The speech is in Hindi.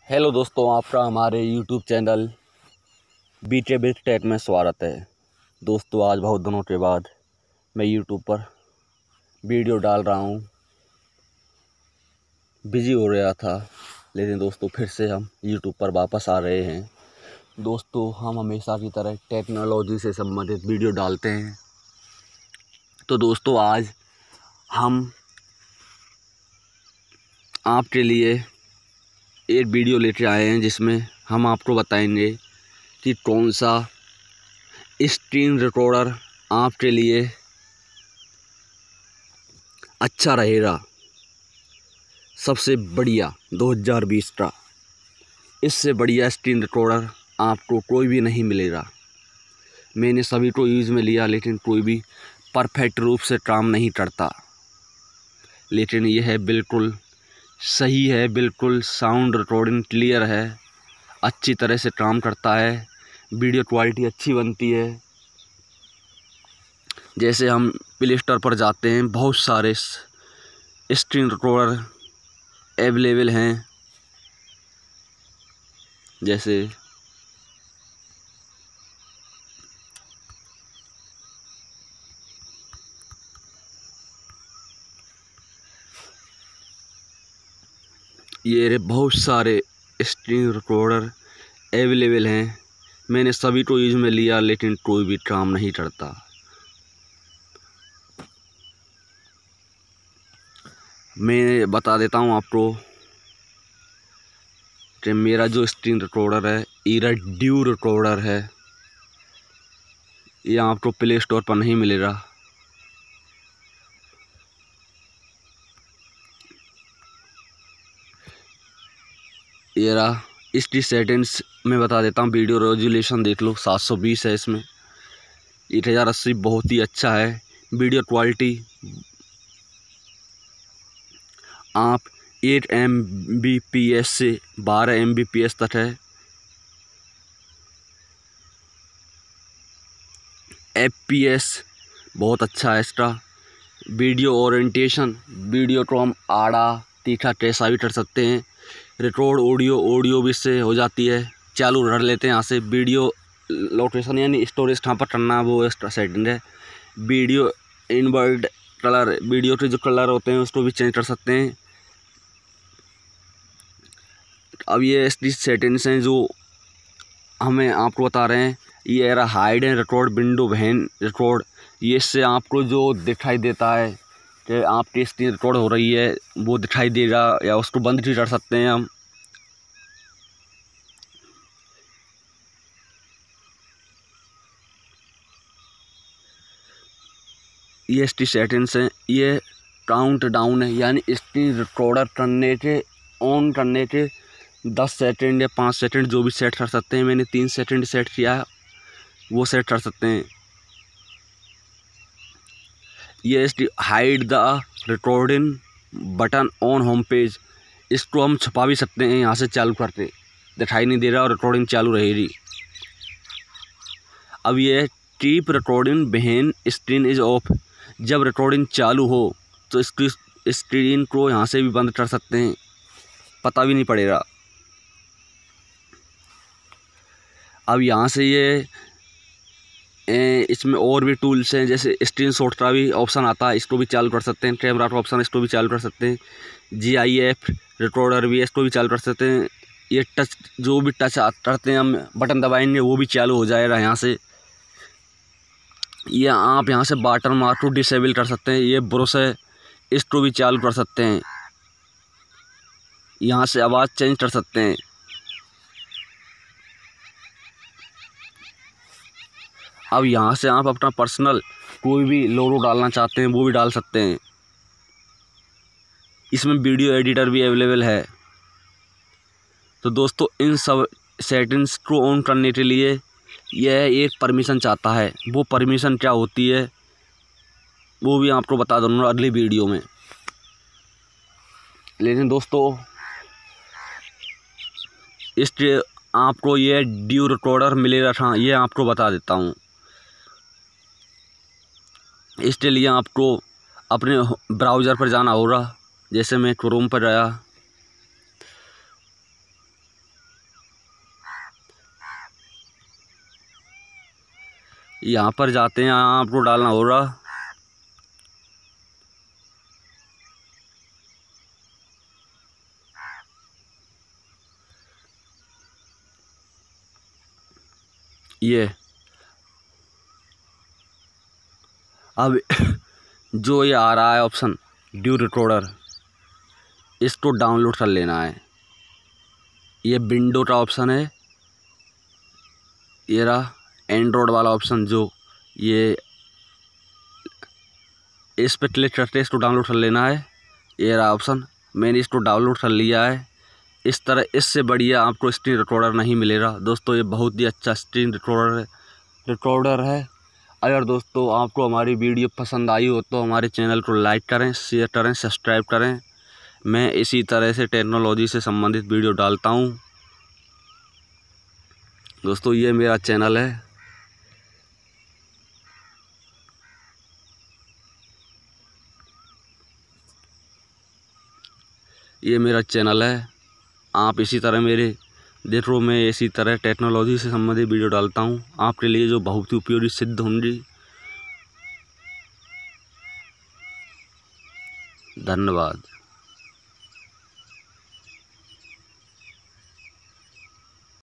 हेलो दोस्तों, आपका हमारे यूट्यूब चैनल बीटे बिट टेक में स्वागत है। दोस्तों, आज बहुत दिनों के बाद मैं यूट्यूब पर वीडियो डाल रहा हूँ। बिजी हो रहा था, लेकिन दोस्तों फिर से हम यूट्यूब पर वापस आ रहे हैं। दोस्तों, हम हमेशा की तरह टेक्नोलॉजी से संबंधित वीडियो डालते हैं। तो दोस्तों, आज हम आपके लिए एक वीडियो लेकर आए हैं, जिसमें हम आपको बताएंगे कि कौन सा स्क्रीन रिकॉर्डर आपके लिए अच्छा रहेगा, सबसे बढ़िया 2020 का। इससे बढ़िया स्क्रीन रिकॉर्डर आपको कोई भी नहीं मिलेगा। मैंने सभी को यूज़ में लिया, लेकिन कोई भी परफेक्ट रूप से काम नहीं करता, लेकिन यह है बिल्कुल सही है। बिल्कुल साउंड रिकॉर्डिंग क्लियर है, अच्छी तरह से काम करता है, वीडियो क्वालिटी अच्छी बनती है। जैसे हम प्ले स्टोर पर जाते हैं, बहुत सारे स्क्रीन रिकॉर्डर अवेलेबल हैं। जैसे ये बहुत सारे स्क्रीन रिकॉर्डर अवेलेबल हैं। मैंने सभी को यूज़ में लिया, लेकिन कोई भी काम नहीं करता। मैं बता देता हूँ आपको कि मेरा जो स्क्रीन रिकॉर्डर है, ईराड्यू रिकॉर्डर है। ये आपको प्ले स्टोर पर नहीं मिलेगा। ये रहा। इसकी सेटिंग्स मैं बता देता हूँ। वीडियो रेजोल्यूशन देख लो, 720 है इसमें। 1080 बहुत ही अच्छा है। वीडियो क्वालिटी आप 8 Mbps से 12 Mbps तक है। FPS बहुत अच्छा है इसका। वीडियो ओरिएंटेशन, वीडियो को हम आड़ा तीखा कैसा भी कर सकते हैं। रिकॉर्ड ऑडियो भी इससे हो जाती है। चालू कर लेते हैं यहाँ से। वीडियो लोकेशन यानी स्टोरेज कहाँ पर करना है, वो एक्स्ट्रा सेटिंग है। वीडियो इनवर्ट कलर, वीडियो के जो कलर होते हैं उसको भी चेंज कर सकते हैं। अब ये इसकी सेटिंग्स हैं जो हमें आपको बता रहे हैं। ये रहा hide and record window when record. ये इससे आपको जो दिखाई देता है कि आपकी स्क्रीन रिकॉर्ड हो रही है, वो दिखाई देगा, या उसको बंद भी कर सकते हैं हम। ये इसकी सेटिंग्स हैं। ये काउंट डाउन है, यानी स्क्रीन रिकॉर्डर करने के ऑन करने के 10 सेकंड या 5 सेकंड जो भी सेट कर सकते हैं। मैंने 3 सेकंड सेट किया है, वो सेट कर सकते हैं। ये इसकी hide the recording button on home page. इसको हम छुपा भी सकते हैं, यहाँ से चालू करते दिखाई नहीं दे रहा और रिकॉर्डिंग चालू रहेगी। अब ये keep recording when screen is off. जब रिकॉर्डिंग चालू हो तो इसकी स्क्रीन को यहाँ से भी बंद कर सकते हैं, पता भी नहीं पड़ेगा। अब यहाँ से ये इसमें और भी टूल्स हैं, जैसे स्क्रीनशॉट का भी ऑप्शन आता है, इसको भी चालू कर सकते हैं। कैमरा का ऑप्शन, इसको भी चालू कर सकते हैं। GIF रिकॉर्डर भी, इसको भी चालू कर सकते हैं। ये टच, जो भी टच करते हैं हम बटन दबाएंगे, वो भी चालू हो जाएगा यहाँ से। ये आप यहाँ से वाटर मार्क को डिसेबल कर सकते हैं। ये ब्रश है, इसको भी चालू कर सकते हैं। यहाँ से आवाज़ चेंज कर सकते हैं। अब यहाँ से आप अपना पर्सनल कोई भी लोगो डालना चाहते हैं, वो भी डाल सकते हैं। इसमें वीडियो एडिटर भी अवेलेबल है। तो दोस्तों, इन सब सेटिंग्स को ऑन करने के लिए यह एक परमिशन चाहता है। वो परमिशन क्या होती है, वो भी आपको बता दूँगा अगली वीडियो में। लेकिन दोस्तों, इसके आपको ये ड्यू रिकॉर्डर मिलेगा था, ये आपको बता देता हूँ। इसके लिए आपको अपने ब्राउज़र पर जाना होगा। जैसे मैं क्रोम पर आया, यहाँ पर जाते हैं, यहाँ आपको डालना होगा ये। अब जो ये आ रहा है ऑप्शन ड्यू रिकॉर्डर, इसको डाउनलोड कर लेना है। ये विंडो का ऑप्शन है, ये रहा एंड्रॉयड वाला ऑप्शन, जो ये इस पर क्लिक करके इसको डाउनलोड कर लेना है। ये रहा ऑप्शन, मैंने इसको डाउनलोड कर लिया है। इस तरह इससे बढ़िया आपको स्क्रीन रिकॉर्डर नहीं मिलेगा दोस्तों। ये बहुत ही अच्छा स्क्रीन रिकॉर्डर है। अगर दोस्तों आपको हमारी वीडियो पसंद आई हो तो हमारे चैनल को लाइक करें, शेयर करें, सब्सक्राइब करें। मैं इसी तरह से टेक्नोलॉजी से संबंधित वीडियो डालता हूँ दोस्तों। ये मेरा चैनल है। ये मेरा चैनल है। आप इसी तरह मेरे देखो, मैं इसी तरह टेक्नोलॉजी से संबंधित वीडियो डालता हूँ आपके लिए, जो बहुत ही उपयोगी सिद्ध होंगी। धन्यवाद।